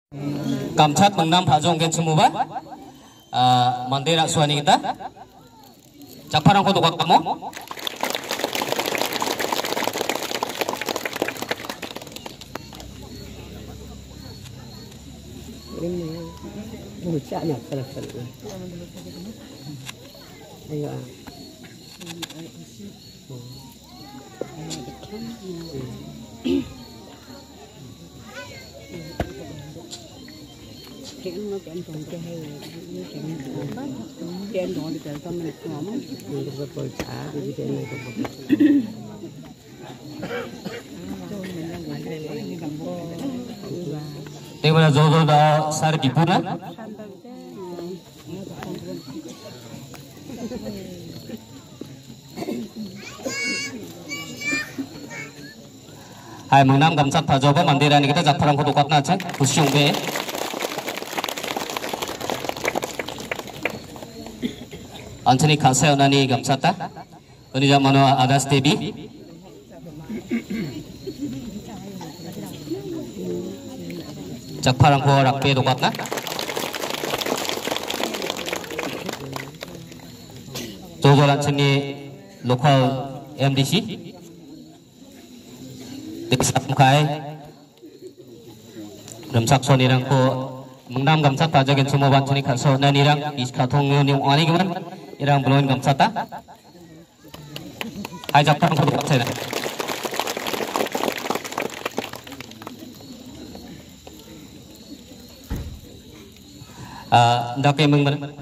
Kamcat mengnam pajong semua mandera suani kita jakparang ko dokak kamu ayo chuyện nó chuyện còn cái hay như chuyện đó thì cái mình nó mình được bồi trả thì cái này cũng Thế bây giờ rồi đó sao được kịp nữa? Hai mengnam kamsat pajoba mandiran kita jakparang ko dokak na chan kusyong be Anthony Kaseo nani gamsata ini jamano Adas Devi jakparang ko rakpe dokak na jojolan sini lokal MDC Deksapkai Ramsak sonirang ko mengnam gamsat pajagen semua bancuni kaso nanirang iskatong yung ani gaman irang belum gamsata ajak tang ko bakse ndake meng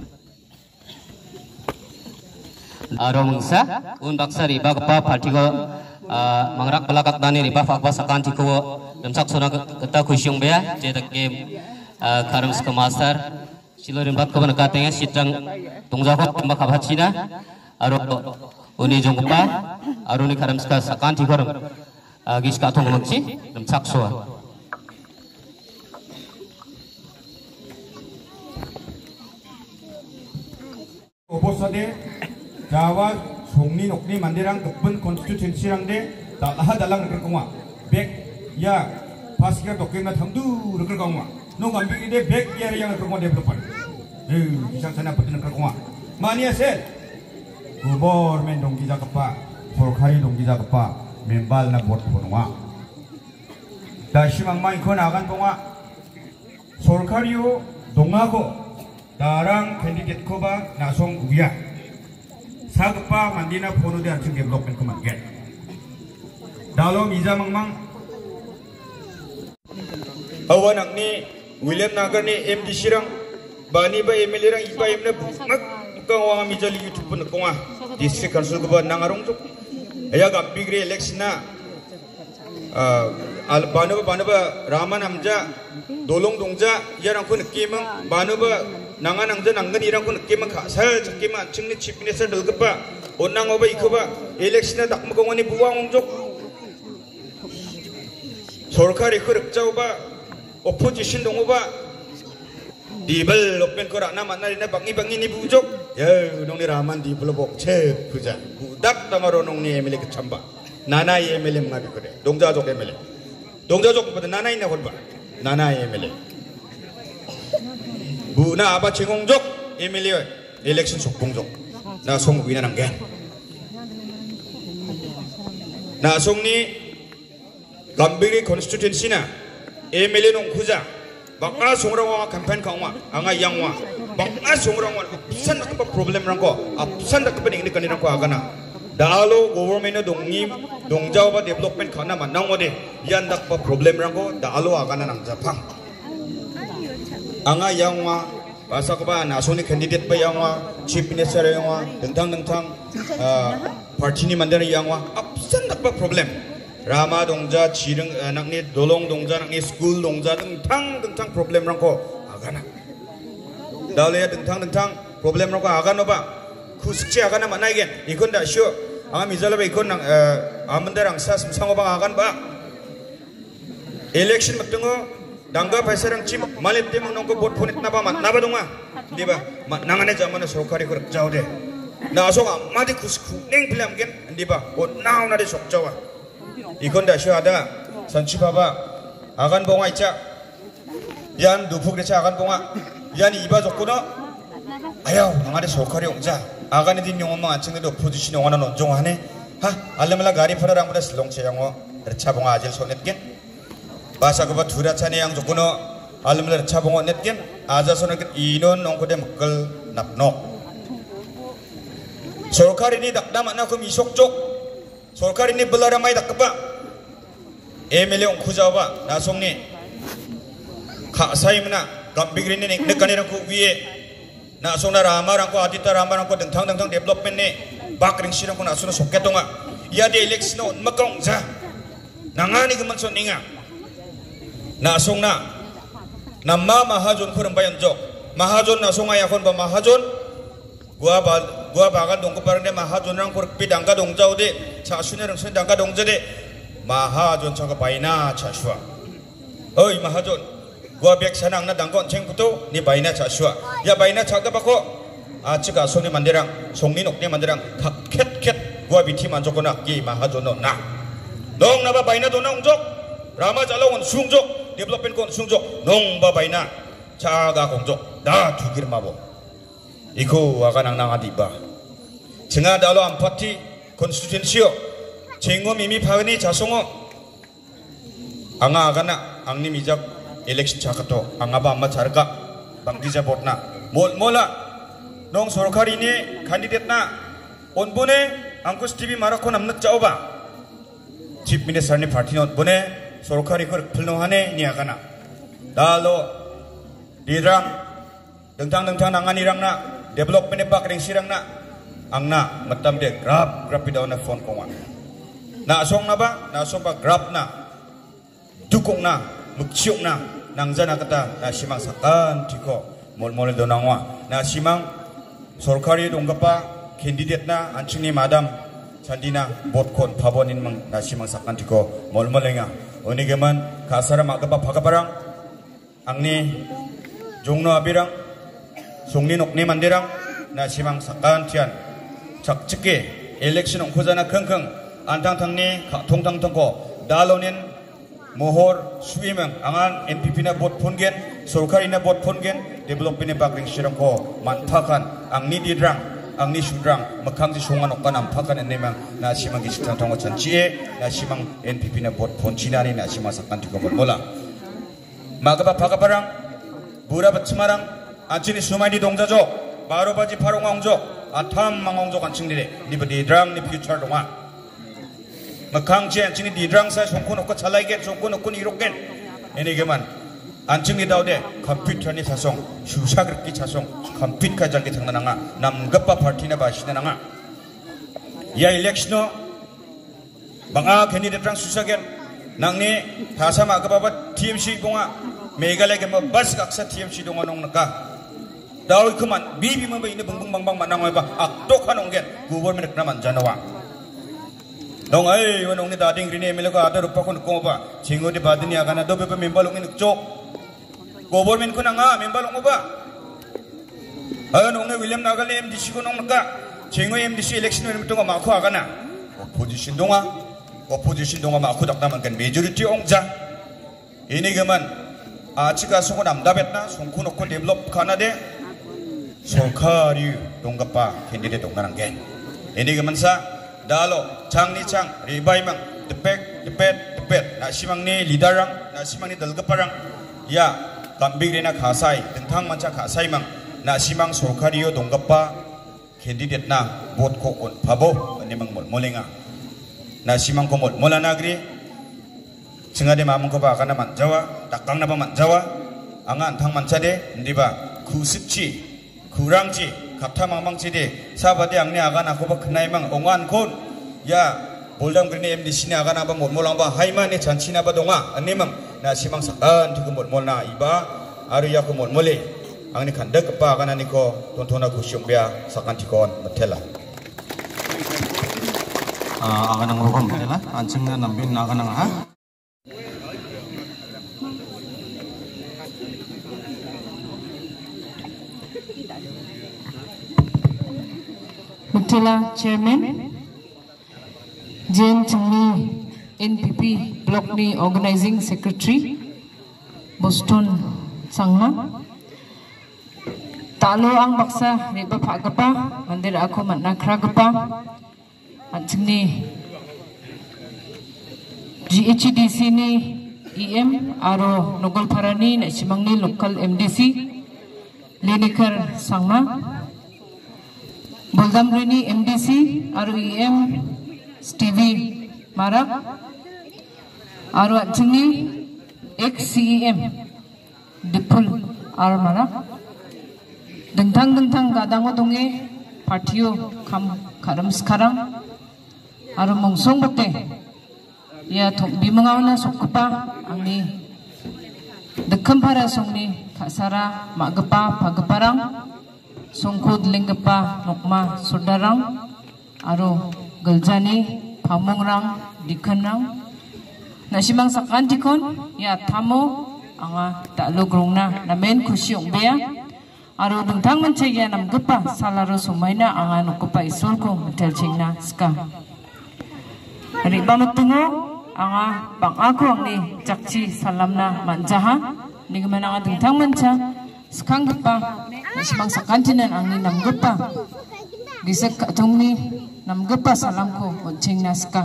aromungsa un baksari bagpa party ko mangrak belakat dani riba fakwa sakanti ko damsak sona kata khusyong bea jedak game karam ska master silorin bat ko banakateng sitrang tungjakot tambak habachina aro uni jongpa aro ni karam ska sakanti ko giska thong mangchi damsak so 오보사대 자와 송리 녹리 만대랑 급분 콘스티튜션시랑데 달라달랑 그럴거마 백야 파스가 도케나 탐두 그럴거마 농감비데 백야를 양을 그럴거마 데벨로퍼 이상산나 버티는 그럴거마 마니아셀 구버맨 동기자 급파 솔카리 동기자 급파 멤발나 못 보노마 다시망마이 그 나간 동아 솔카리오 동하고 나랑 캔디데트 코바 나송 우야 사급바 만디나 포노데 안층 데벨롭먼트 그만게 달로 미자망망 아와낙니 윌리엄 나가니 MDC랑 바니바 MLA랑 이바 MLA 막 강와 미절리 유튜브 넣고와 디스트릭 컨sul 그바 나가롱족 야 감비그리 엘렉시나 바누바 라마 남자 노롱 동자 이랑 그 느낌은 바누바 Nangan angja nangan irang kun kema khasal kema chingni chief minister delgpa onang oba ikoba election dak mugongani buang ongjok sorkari khuruk jauba opposition dongoba development ko rana manarina bangi ni bujok ya nongni raman develop che puja budak tamaro nongni emele kechamba nana emele ngabi kore dongjajok emele dongjajok pada nana ina horba nana emele Buna apa cengongjok Emilio election sokpongjok na song wina nanggen na song ni Gambiri constituency na Emilio nong kuja baka songrangwa campaign kawa anga yangwa baka songrangwa pisan nak problem rangko pisan nak pening ni kanirang ko agana dalo government dongi dongjau ba development khana manang ode yan dak problem rangko dalo agana nang japang anga yangwa basa ko ba nasoni candidate ba yangwa chief minister yangwa dengtang party ni mandana yangwa absen dak ba problem rama dongja chireng nakni dolong dongja nakni school dongja dengtang problem rangko agana dalaya dengtang problem rangko agano ba kusikche agana manaigen ikon da syo anga mizala ba ikon nang amandarang sa samsango ba agan ba election magtungo Dangga paisarang cim malit dia menunggu bot punit napa donga, dia bah nangane zaman sorkari kerja jauh deh. Nah asok mati kuning film kan, dia bah bot nau nade sok jawa. Ikon dah syu ada sanci baba akan bongai cak yan dupuk recha akan bunga yan iba jokono ayaw nangade sokari ongja agane din yung mga anching do position ng ano jong hane ha alam la gari phara rang muda silong che yang recha bunga ajel sonet gen basa ko ba thura chane yang jokono alam la recha bunga net gen aja sonet gen inon nong ko de makal napnok sokari ni dakda mana ko misok jok sokari ni belara mai dakpa MLA ong kujawa nasongni Kasaimna gambigrin ni nekani rangku wiye na sona rama rangku adita rama rangku dengtang development ni bakring sirangku na sona soketonga ya de election on makong za nangani keman soninga na sona nama mahajon kurang bayan jok mahajon na songa yakon ba mahajon gua bagan dongku parang de mahajon rang kur pidangka dongjau de chasune rang sen dangka dongjade mahajon chaga baina chaswa oi mahajon gua biak sanang na dangkon ceng putu ni baina chaswa ya baina chaga bako achika songni manderang songni nokni manderang ket gua biti manjokona ki mahajono na dong na ba baina dona ungjok rama jalong sungjok development kon sungjok nong ba baina chaga kongjok da thugir mabo iku akan nang adiba cenga dalo ampati konstituensio cengo mimi phagni jasongo anga agana angni mijak election chakato angaba amma charka bangdija botna mola nong sorkari ni candidate na onbone angkus TV marako namnat jauba chief minister ni party not bone sorkari ko philnohane ni agana dalo dirang dengtang nangan irang na development ni bakring sirang na angna matam de grab pidaw na phone konga na song na ba na song ba grab na dukong na muksyok na nangzana kata na simang sakan tiko mol donangwa na simang sorkari donggapa candidate na anchingni madam chandina botkon pabonin mang na simang sakan tiko mollenga onigeman kasara magapa phagaparang angni jongno abirang songni nokni mandirang na simang sakan tian chakchike election ongkhojana khengkheng antangthangni thongtangtangko dalonin mohor suimang angan NPP na bot phongen sorkari na bot phongen development ni bakring sirangko manphakan angni didrang angni sudrang makhangji songan okkan amphakan enemang na simang gisitang tongo chanchie na simang NPP na bot phoncinani na simang sakkan tikomol mola magaba phagaparang bura batchmarang anchini sumai dongjajo barobaji parongongjo atham mangongjo kanchingdire ni didrang ni future donga makangje anchini didrang sa songkon okko chalaigen songkon okko irogen enegeman anchini daude computer ni sasong susagrekki chasong compute ka jalge thangnanga namgappa party na basinanga ya election banga candidate rang susagen nangni thasa magaba TMC bonga megale ge bas kaksa TMC donga nongnaka dawi kuman bibi mamba ine bungbung bangbang manangoi ba akdokhan onggen government na manjanawa dong ay wanong ni dading rini emelo ko ada rupa ko nuko ba chingo di badini agana do bebe membalong ni nukjok government ko na nga membalong mo ba ayo nong ni William Nagal MDC ko nong naka chingo MDC election ni mito nga mako agana opposition donga mako dakdaman kan majority ongja ini gaman achika songo namdabet na songko nokko develop kana de sorkari donggapa candidate dongnarang gen ini gaman sa dalo changni chang ribaimang depet na simangni lidarang na simangni dalgaparang ya kambigre na khasai dengthang mancha khasai mang na simang sorkariyo donggapa candidate na vote ko on phabo animang molenga na simang ko molanagri singade mamang ko ba kana manjawa takang na ba manjawa angan thang manchade ndiba kusitchi kurangji kapta mamangchide sabade angni agan ako ba knaimang ongan kon ya boldam grini MDC ni agan aba molmolang ba haimane chanchina ba donga animang na simang sakan tiku molmolna iba aru ya ko molmole angni kandak pa agan ani ko tontona kusyong bia sakan tikon matela agan ang rokom matela anching na nambin na agan ang ha Mutila Chairman, Jen Changni NPP Block ni Organizing Secretary, Boston sangma talo ang baksa riba phagapa mandir ako mannakragapa anchni GHDC ni EM aro Nogol Parani na simangni local MDC Lenikar sangma Boldamrini MDC aro EM Stevie Marak aro anchni ex-CEM Dipul aro Marak dengtang gadango donge partiyo kam karam sekarang aro mongsong bate ya thok bimangaw na sokpa angni dekam para songni kasara magapa pagaparang songkod lenggapa nokma sodarang aro galjani pamongrang dikanang nasimang sakantikon ya tamo anga talogrongna namen kusyong bea aro dengtang mencaya namgapa salaro sumaina anga nokpa isolko metelchingna ska riba metungo anga bang aku angni jakci salamna manjaha ni gimana anga dengtang menca skangpa nasimang sakantinan angni namgapa gisak katongni namgapa salamko onchingna ska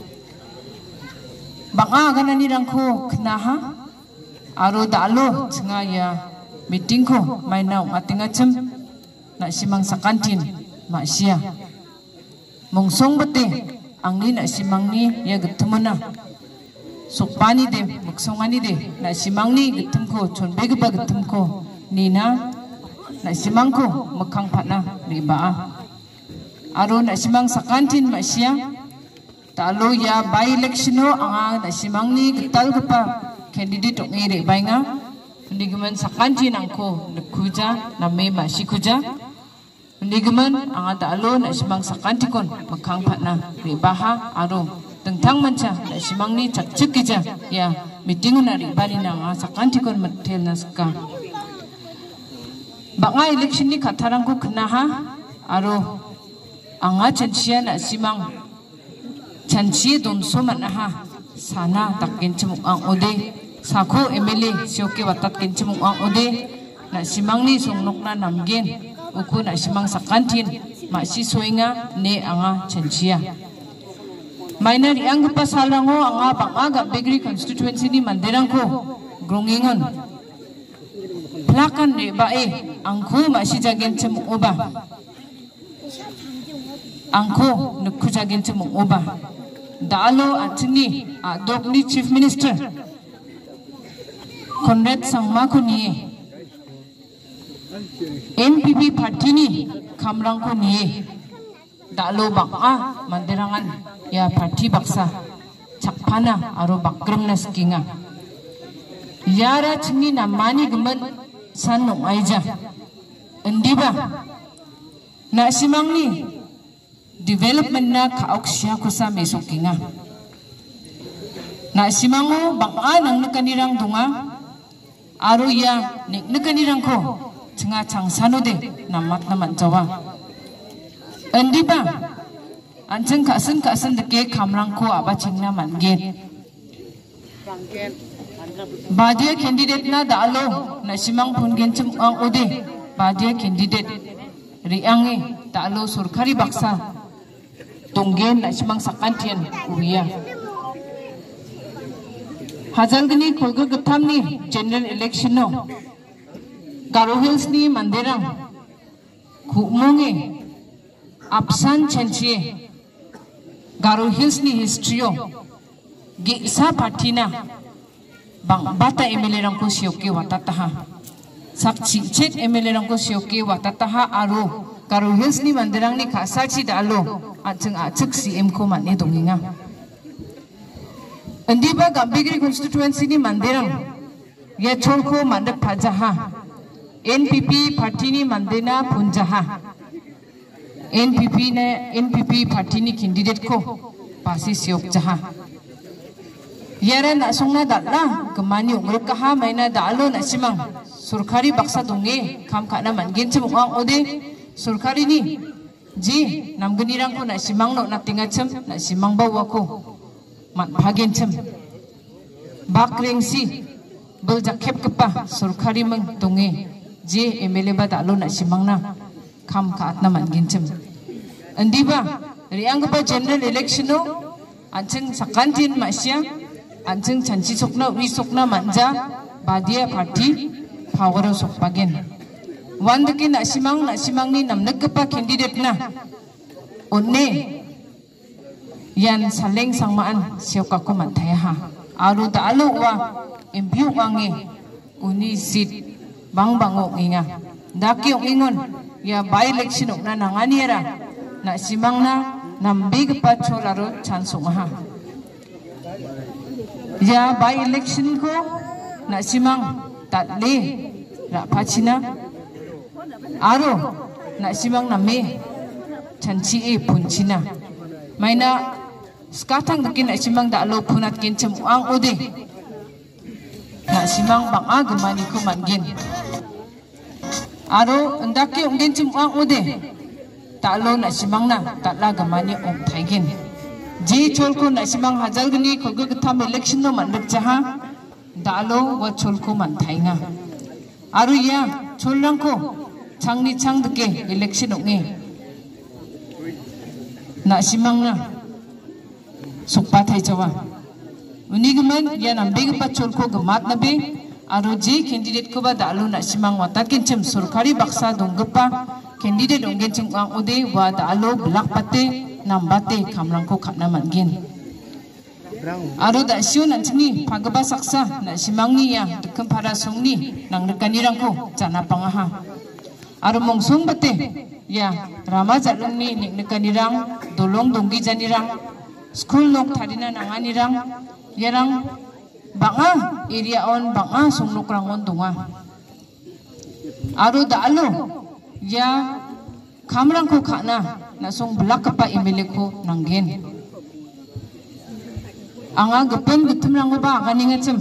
banga ganani rangko knaha aro dalo chenga ya meeting ko mainau atingacem na simang sakantin masia mongsong bate angni na simangni ya getumana sokpani de muksongani de na simangni getumko chonbegba getumko nina na simangko makang patna riba aro na simang sakantin masia talo ya by electiono anga na simangni getal gapa candidate ngire bainga ndigeman sakanti nangko nekuja name masikuja ndigeman anga talo na simang sakanti kon makang patna ribaha aro tentang manca na simangni cakcekija ya meeting na ribani na anga sakanti kon metel naska banga election ni katharangko knaha aro anga chanchia na simang chanchie donso manaha sana takin chemuk ang ode sako MLA sioke watat kinchemuk ang ode na simangni songnokna namgen uku na simang sakantin masi soinga ne anga chanchia minor yang pasalango anga bangaga begri constituency ni manderangko grongingon plakan de bae angku masi jagen chemuk oba angko nukku jagen chemuk oba dalo atni adokni chief minister Conrad Sangma ko niye NPP party ni kamrang ko niye dalo baka mandirangan ya party baksa chakpana aro bakrang na skinga yara chini namani gemen sanong aija endiba na simangni development na kaoksya ko sa mesokinga na simango baka nang nakanirang dunga aro ya nakanirang ko tsenga changsano de namat naman jawa endiba ancheng kasen deke kamrang ko aba chengna mangen badia candidate na dalo na simang pungen chem ang ode badia candidate riange dalo surkari baksa tunggen na simang sakantian uria Hajalgani kolga gatam ni general election no Garo Hills ni manderang kumonge apsan chanchie Garo Hills ni historyo gisa partina bang bata MLA rang ko sioke watataha sakchi chet MLA rang ko sioke watataha aro Garo Hills ni manderang ni kasachi dalo acheng CM ko manne donginga Endiba Gambigri constituency ni manderang ya cholko mandap pajaha NPP party ni mandena punjaha NPP party ni candidate ko pasi siok jaha yara na songna dalla kemani umruk kaha maina dalo na simang surkari baksa donge kam kana mangin chemang ode surkari ni ji namgenirang ko na simang no na tingachem na simang bawa ko mat bagen chem bakrengsi berjakep kepa surkari meng tungi je MLA ba dalo nak simangna kam kaat na man gincem andi ba riang kepa general election no anceng sakantin masya anceng chanci sokna wi sokna manja badia party power sok bagen wan deke nak simang ni namnek kepa candidate na onne yan saleng sangmaan siok ako mantaya ha aru dalo wa impiu wangi uni sit bang bango nginga daki ingon ya by election na nanganiera na simang na nambig pa cholaro chansung ha ya by election ko na simang tatli ra pachina aro na simang na me chanchi e punchina maina sekatang daki na simang dalo punat kincem ang ode na simang banga gemani ko mangin aro ndaki ungin cimang ude talo na simang na tatla gemani ong taigin ji cholko na simang hajal gini kogo ketam election no mandek jaha dalo wa cholko man tainga aro ya cholang ko changni chang deke election onge na simang na sukpa thai jawa unigeman ya nambeg pachol ko gamat nabe aro je candidate ko ba dalu na simang watat kincem surkari baksa donggapa candidate onggen cengwang ode wa dalu belak pate nambate kamlang ko kapna mangin aro da siun antini pagaba saksa na simang ni ya dekem para songni nang dekanirang ko jana pangaha aro mongsong bate ya rama jalung ni nik dekanirang dolong donggi janirang school nok tadina nanganirang yarang banga area on banga sunglok rangon dunga aro dalo ya kamrang ko khana na song blak pa MLA ko nanggen anga gepen getum rang ba ganinga cem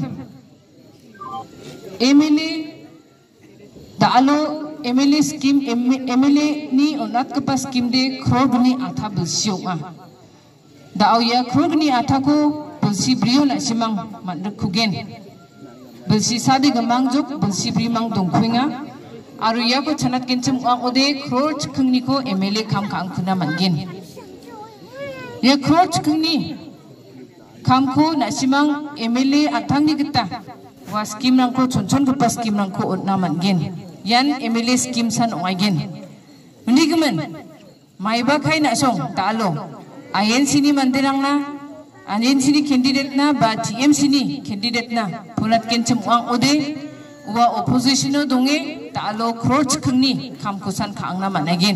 MLA dalo MLA scheme MLA ni onat kepa scheme de krogni atha busyonga dao ya krogni atha ko bulsi brio na simang mandek kugen bulsi sadi gemang juk bulsi bri mang dongkuinga aru ya ko chanat kencem ang ode kror chkhngni ko MLA kam kang kuna mangin ya kror chkhngni kam ko na simang MLA athang ni gita wa scheme nang ko chonchon ko pas scheme nang ko na mangin yan MLA scheme san ongagen unigemen maiba khai na song talo INC ni mandirang na INC ni candidate na ba TMC ni candidate na punat kencem uang ode wa opposition no donge talo kroch khngni kamkusan khang na managin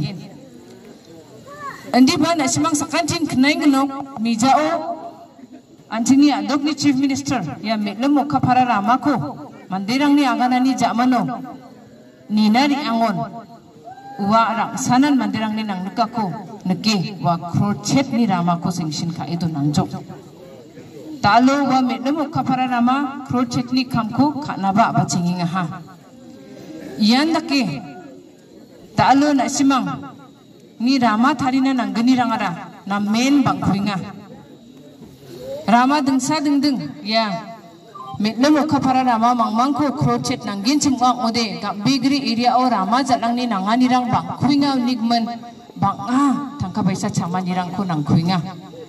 andi ba na simang sakantin khnai gnok mijao antini adok ni chief minister ya metlem mokha phara rama ko mandirang ni aganani jamano ninari angon wa rang sanan mandirang ni nang nekako neke wa krochet ni rama ko singsin ka itu nangjok talo wa medem khapara rama krochet ni kamko khana ba bachinginga ha yan dake talo na simang ni rama tharina nanggani rangara na men bangkhuinga rama dengsa dengdeng ya medem khapara rama mangmangko krochet nanggin chimwang ode ga bigri area o rama jalangni nangani rang bangkhuinga nigmen banga tangka baisa chamanirang ko nangkhuinga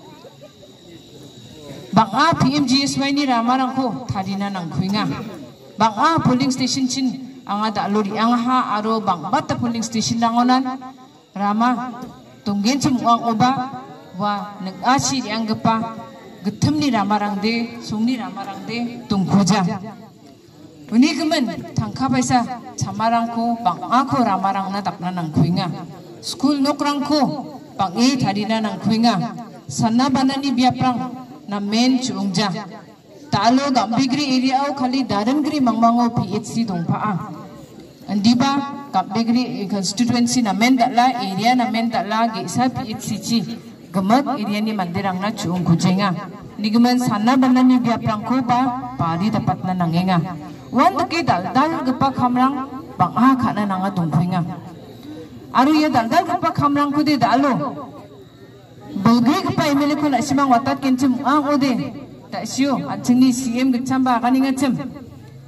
banga PMGSY ni ramarang ko tharina nangkhuinga banga polling station chin anga dalori angha aro bangbata polling station rangonan rama tunggen chimwang oba wa nagasi rianggepa getemni ramarang de sungni ramarang de tungkhuja unigemen tangka baisa chamarang ko banga ko ramarang na dakna nangkhuinga school nokrang ko pangi tharina nangkhuinga sanna banani biaprang na men chungja talo gambigri area o khali darangri mangmango PHC dongpa andiba gambigri constituency na men dala area na men dala geisa PHC chi gemat area ni mandirang na chung kujenga nigemen sanna banani biaprang ko ba pari dapat na nangenga wan ke dal gepa khamrang bangha khana nanga dongkhuinga aru ya dal gepa khamrang ko de dalo Bulgri kepa MLA ko na simang watat kencem ang ode tak siyo at sini CM gechamba kaninga cem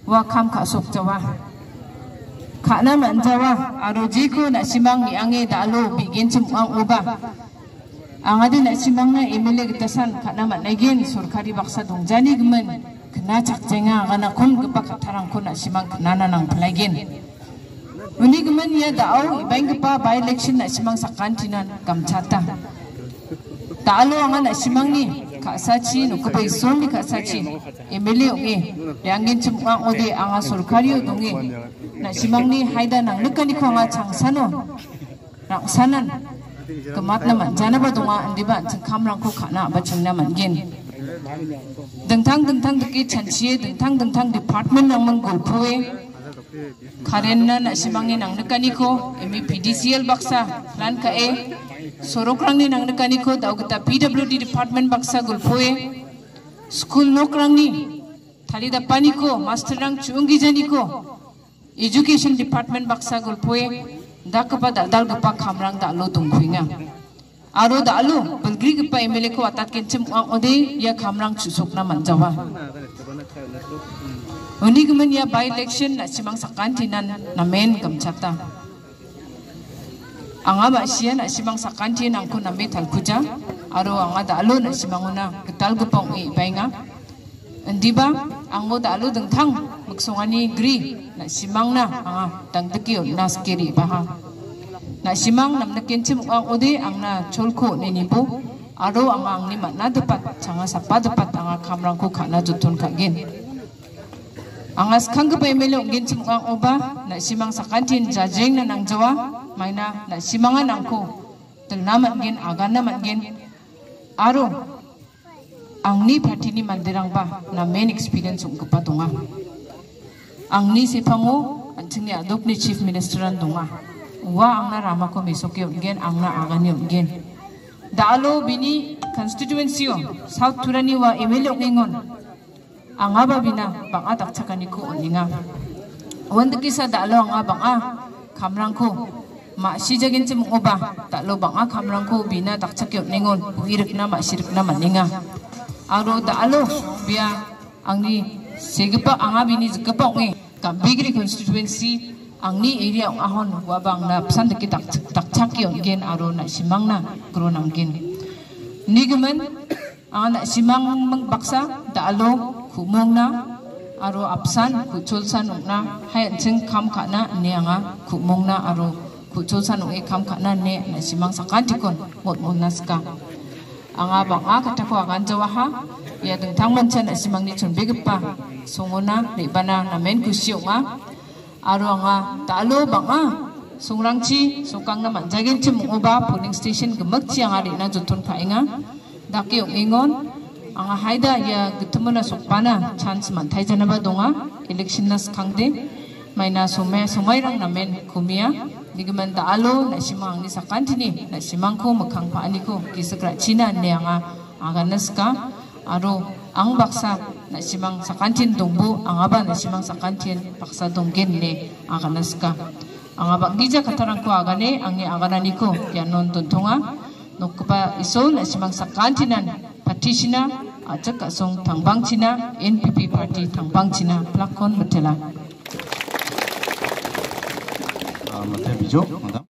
wa kam ka sok jawa khana man jawa aro jiko na simang ni ange dalo bigin chumang uba angadi na simang na emele gitasan khana man nagin surkari baksa dongjani gemen kena cakjenga kana kun gepak tarang kun na simang kenana nang pelagin uni gemen ya dao ibang gepa by election na simang sakantinan gamchata dalo anga na simang ni kasachi no kubai soni kasachi emele onge yangin chumang ode anga surkari odonge na simang ni haida nang nekani ko anga changsano rangsanan kemat naman jana ba donga andiba changkamrang ko khana ba changna mangin dengtang deki chanchie dengtang department nang manggulpue karena na simangin nang nekani ko emi PDCL baksa lan ka sorokrang ni nang nekani ko daw kita PWD department baksa gulpue school nokrang ni thali da pani ko master rang chungi jani ko education department baksa gulpue dakapa dal gapa khamrang da lo tungkhuinga aro da lo belgri gapa emele ko atat kencem ode ya khamrang chusokna manjawa uni gemen ya by election na simang sakantinan na men gamchata anga ba sia na simang sakantin angko na metal kuja aro anga da lo na simanguna ketal gapong bainga andiba ango da lo dengthang maksongani gri na simang na anga tangteki nas kiri baha na simang nam nakin chimang ode ang na cholko ninibo aro ang ni matna dapat changa sapa dapat anga khamrang ko khana jutun kagin angas khang pa emele ongin chimang oba na simang sakantin jajeng na nang jawa maina na simangan angko telnaman gen agana mangin aro angni party ni mandirang ba na main experience ung kapatunga angni sepango anchingni adok ni chief minister an dunga wa angna rama ko mesoke ungen angna agani ungen dalo bini constituency south turani wa emele ngingon angaba bina banga takchakani ko oninga wandki sa dalo anga banga khamrangko ma sijagin chim oba dalo banga khamrangko bina takchakyo ningon uirikna ma sirikna maninga aro dalo bia angni segepa anga bini zgepa ngi kambigri constituency angni area ahon wabang na psan de takchakyo gen aro na simangna gronangin nigemen ana simang baksa dalo khumongna aro apsan kuchulsan ungna hayanching kham khana neanga khumongna aro kuchulsan ungi kham khana ne na simang sakantikon motmonaska anga banga katako agan jawaha ya dengtang manchan na simang ni chunbegepa songona lebana namen kusiunga aro anga dalo banga songrangchi sokangna manjagin chimungoba polling station gemakchi anga rina jutun phainga daki ingon anga haida ya gitmuna sokpana chance manthai janaba donga election nas khangde maina somairang namen kumia nigeman dalo na simang ni sakantini na simangko makhang paani ko kisakra china ne anga aganaska aro ang baksa na simang sakantin dongbu angaba na simang sakantin baksa donggen ne aganaska angaba gija katarang ko agane angi aganani ko yanon tontonga nokpa isol na simang sakantinan patisina ajak kasong tangbang China NPP party tangbang China plakon betela Mate bijo,